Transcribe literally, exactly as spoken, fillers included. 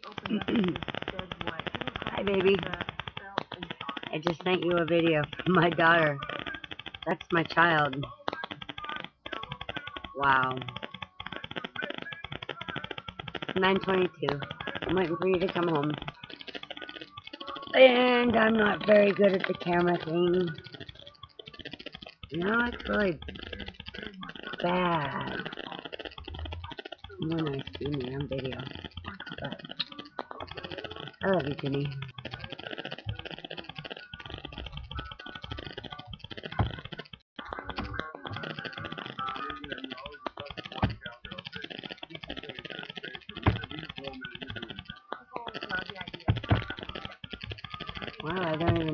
Hi, baby. I just sent you a video from my daughter. That's my child. Wow. nine twenty-two. I'm waiting for you to come home. And I'm not very good at the camera thing. You know, it's really bad when I see me on video. But I love you, Jimmy. Wow, I don't even